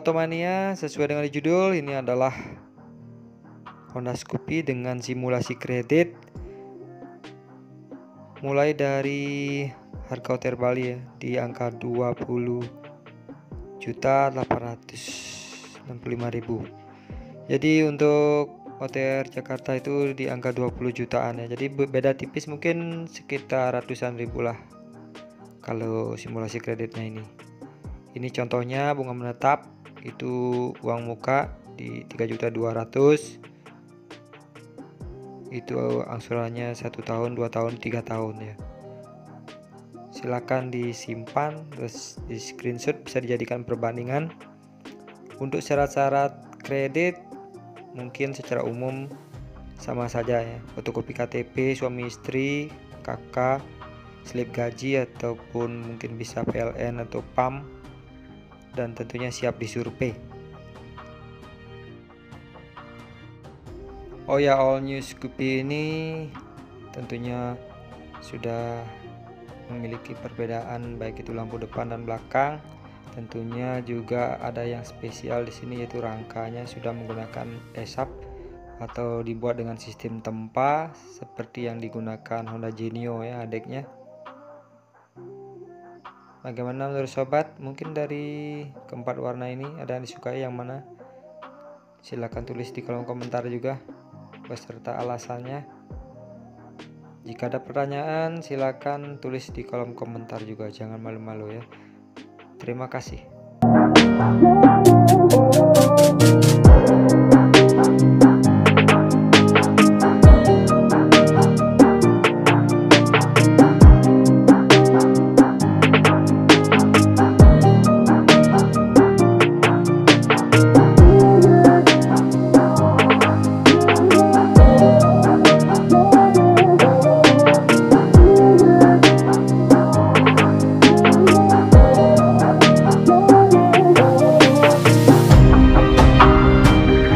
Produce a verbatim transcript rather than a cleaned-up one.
Automania, sesuai dengan judul, ini adalah Honda Scoopy dengan simulasi kredit mulai dari harga O T R Bali ya, di angka dua puluh juta delapan ratus enam puluh lima ribu. Jadi untuk O T R Jakarta itu di angka dua puluh jutaan ya. Jadi beda tipis, mungkin sekitar ratusan ribu lah kalau simulasi kreditnya ini. Ini contohnya bunga menetap itu uang muka di tiga juta dua ratus ribu. Itu angsurannya satu tahun, dua tahun, tiga tahun ya. Silakan disimpan, terus di screenshot, bisa dijadikan perbandingan. Untuk syarat-syarat kredit mungkin secara umum sama saja ya, fotokopi K T P suami istri, kakak, slip gaji ataupun mungkin bisa P L N atau P A M, dan tentunya siap disurvei. Oh ya, all new Scoopy ini tentunya sudah memiliki perbedaan baik itu lampu depan dan belakang. Tentunya juga ada yang spesial di sini, yaitu rangkanya sudah menggunakan A S A P atau dibuat dengan sistem tempa seperti yang digunakan Honda Genio ya adiknya. Bagaimana menurut sobat? Mungkin dari keempat warna ini ada yang disukai yang mana? Silahkan tulis di kolom komentar juga beserta alasannya. Jika ada pertanyaan, silakan tulis di kolom komentar juga, jangan malu-malu ya. Terima kasih.